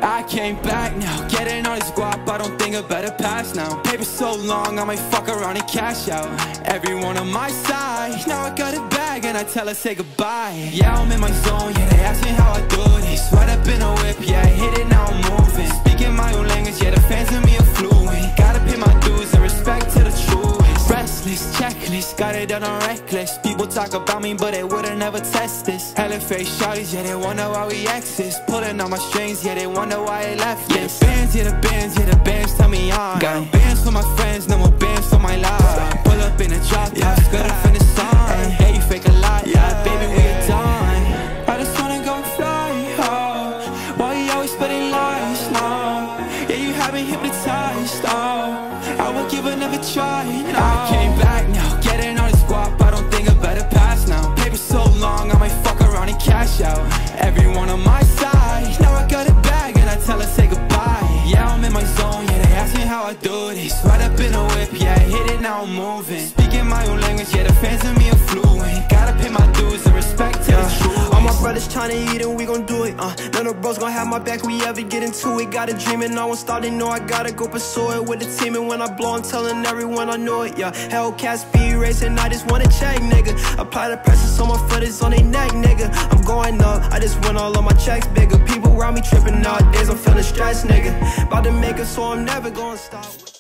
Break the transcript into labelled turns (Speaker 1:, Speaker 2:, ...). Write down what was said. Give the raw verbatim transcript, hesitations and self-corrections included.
Speaker 1: I came back now, getting all this guap, I don't think I better pass now. Paper so long, I might fuck around and cash out. Everyone on my side, now I got a bag and I tell her say goodbye. Yeah, I'm in my zone, yeah, they ask me how I do this. Right up in a whip, yeah, I hit it, now I'm moving. Speaking my own language, yeah, the fans of me are fluent. Gotta pay my dues and respect to the truest. Restless, checklist, got it done on reckless. People talk about me, but they would've never test this. Hella fake shawties, yeah, they wonder why we exist. Pulling on my strings, yeah, they wonder why I left this. Yeah, the bands, yeah, the bands, yeah, the bands tell me on. Got bands for my friends, no more bands for my life. Pull up in a drop top, yeah. Skirt up in the sun. Hey, you fake a lot, yeah, baby, we are done. I just wanna go fly, oh. Why you always spreading lies, no? Yeah, you have me hypnotized, oh. I would give another try, no. I came back now, getting all this guap, I don't think I better pass now. Paper so long, I might fuck around and cash out. Everyone on my side, now I got a bag and I tell her say goodbye. Yeah, I'm in my zone, yeah, they ask me how I do this. Right up in a whip, yeah, I hit it, now I'm moving. Speaking my own language, yeah, the fans of me are fluent. Gotta pay my dues and respect to the truth.
Speaker 2: All my brothers tryna eat and we gon' do it, uh None of bros gon' have my back, we ever get into it. Got a dream and I won't stop, they know I gotta go pursue it. With the team and when I blow, I'm telling everyone I know it, yeah. Hellcat speed racing, I just wanna check, nigga. Apply the pressure so my foot is on their neck, nigga. I'm going up, I just want all of my checks bigger. People around me tripping nowadays, I'm feeling stressed, nigga. About to make it so I'm never gonna stop.